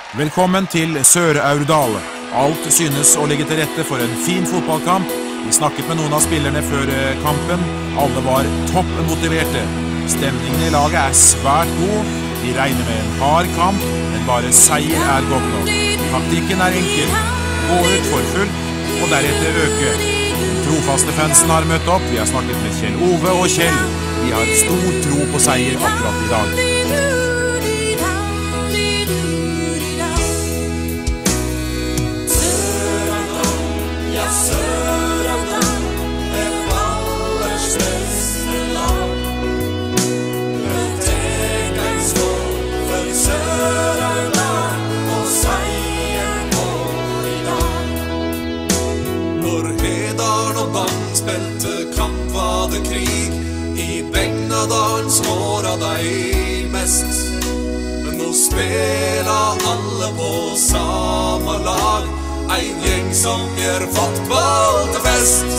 Velkommen til Sør-Aurdal. Alt synes å ligge til rette for en fin fotballkamp. Vi snakket med noen av spillerne før kampen. Alle var toppmotiverte. Stemningen i laget er svært god. Vi regner med en hard kamp, men bare seier er godt nok. Taktikken er enkel. Gå ut for fullt, og deretter øke. Den trofaste fansen har møtt opp. Vi har snakket med Kjell Ove og Kjell. Vi har stor tro på seier akkurat i dag. Spilte kamp var det krig. I Begnadalen skåra de mest. Nå spiller alle på samme lag. En gjeng som gjør fotball til fest.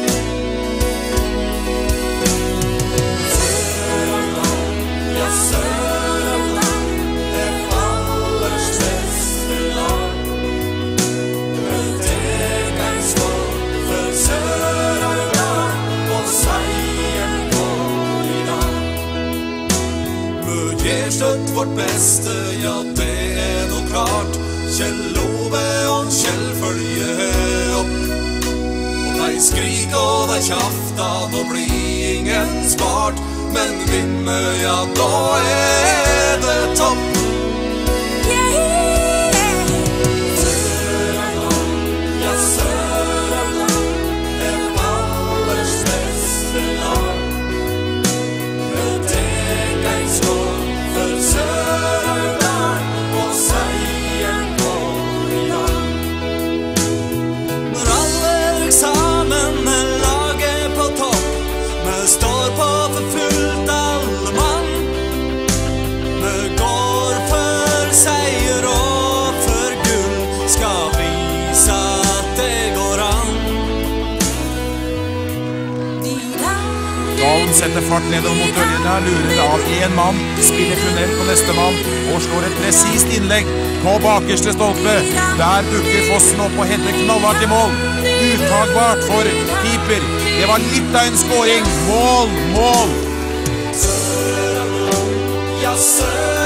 Støtt vårt beste, ja det er noe klart. Kjell Ove og Kjell følger opp. Og de skrik og de kjafta, nå blir ingen spart. Men vinner, ja da er det topp. Står på for fullt alle mann. Vi går for seier og for gull. Skal vise at det går an. Dalen setter fart nedover mot dørene, lurer av en mann, spiller tunnel på neste mann og slår et presist innlegg på bakerste stolpe. Der dukker Fossen opp og heter knallhardt i mål. Uttagbart for keeper. Det var litt av en skåring. Mål, mål! Sør-Aurdal, ja Sør-Aurdal.